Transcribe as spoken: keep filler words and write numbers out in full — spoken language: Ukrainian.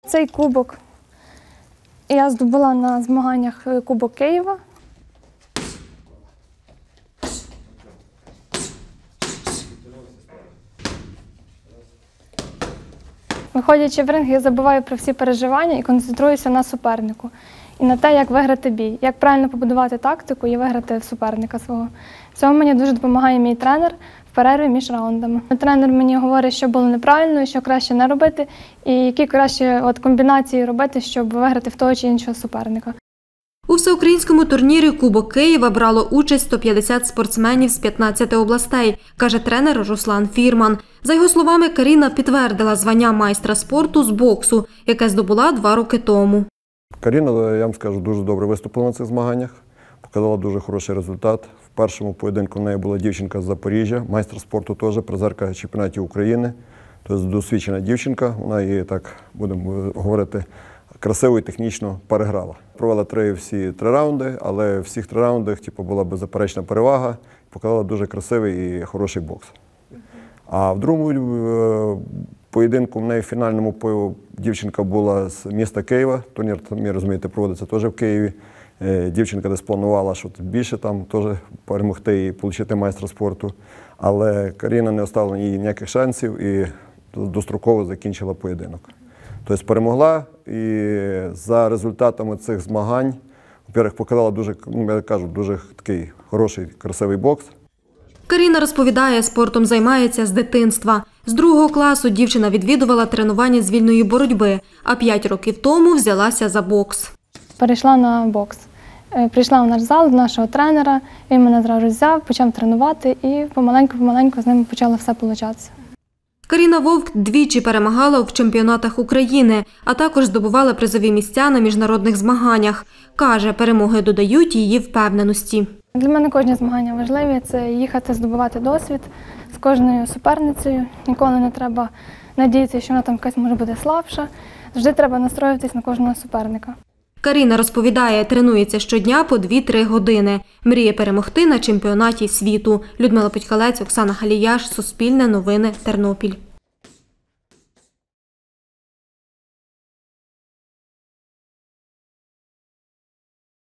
Цей кубок я здобула на змаганнях Кубок Києва. Виходячи в ринг, я забуваю про всі переживання і концентруюся на супернику. І на те, як виграти бій, як правильно побудувати тактику і виграти суперника свого. В цьому мені дуже допомагає мій тренер в перерві між раундами. Тренер мені говорить, що було неправильно, що краще не робити, і які краще от комбінації робити, щоб виграти в того чи іншого суперника. У всеукраїнському турнірі «Кубок Києва» брало участь сто п'ятдесят спортсменів з п'ятнадцяти областей, каже тренер Руслан Фірман. За його словами, Каріна підтвердила звання майстра спорту з боксу, яке здобула два роки тому. Каріна, я вам скажу, дуже добре виступила на цих змаганнях, показала дуже хороший результат. В першому поєдинку в неї була дівчинка з Запоріжжя, майстер спорту теж, призерка чемпіонатів України. Тобто досвідчена дівчинка, вона її, так будемо говорити, красиво і технічно переграла. Провела три всі три раунди, але в всіх три раундах типу, була беззаперечна перевага, показала дуже красивий і хороший бокс. А в другому поєдинку в неї в фінальному дівчинка була з міста Києва. Турнір, самі розумієте, проводиться теж в Києві. Дівчинка десь планувала, що більше там теж перемогти і отримати майстра спорту. Але Каріна не оставила їй ніяких шансів і достроково закінчила поєдинок. Тобто перемогла і за результатами цих змагань, по-перше, показала дуже, ну, я кажу, дуже такий хороший, красивий бокс. Каріна розповідає, спортом займається з дитинства. З другого класу дівчина відвідувала тренування з вільної боротьби, а п'ять років тому взялася за бокс. Перейшла на бокс. Прийшла в наш зал до нашого тренера, він мене одразу взяв, почав тренувати і помаленьку-помаленьку з ним почало все получатися. Каріна Вовк двічі перемагала в чемпіонатах України, а також здобувала призові місця на міжнародних змаганнях. Каже, перемоги додають її впевненості. Для мене кожні змагання важливі. Це їхати, здобувати досвід з кожною суперницею. Ніколи не треба надіятися, що вона там якась може бути слабша. Завжди треба настроюватись на кожного суперника. Каріна розповідає, тренується щодня по дві-три години. Мріє перемогти на чемпіонаті світу. Людмила Петькалець, Оксана Галіяш, Суспільне новини, Тернопіль.